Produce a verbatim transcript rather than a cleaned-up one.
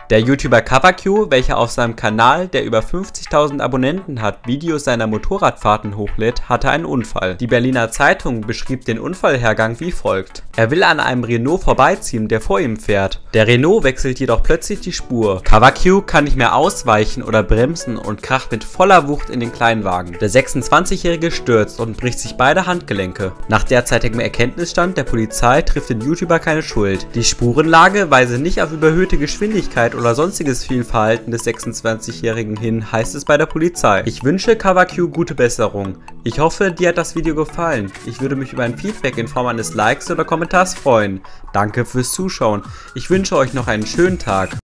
Der YouTuber CoverQ, welcher auf seinem Kanal, der über fünfzigtausend Abonnenten hat, Videos seiner Motorradfahrten hochlädt, hatte einen Unfall. Die Berliner Zeitung beschrieb den Unfallhergang wie folgt. Er will an einem Renault vorbeiziehen, der vor ihm fährt. Der Renault wechselt jedoch plötzlich die Spur. CoverQ kann nicht mehr ausweichen oder bremsen und kracht mit voller Wucht in den Kleinwagen. Der sechsundzwanzigjährige stürzt und bricht sich beide Handgelenke. Nach derzeitigem Erkenntnisstand der Polizei trifft den YouTuber keine Schuld. Die Spurenlage weise nicht auf überhöhte Geschwindigkeit oder sonstiges Fehlverhalten des sechsundzwanzigjährigen hin, heißt es bei der Polizei. Ich wünsche CoverQ gute Besserung. Ich hoffe, dir hat das Video gefallen. Ich würde mich über ein Feedback in Form eines Likes oder Kommentars freuen. Danke fürs Zuschauen. Ich wünsche euch noch einen schönen Tag.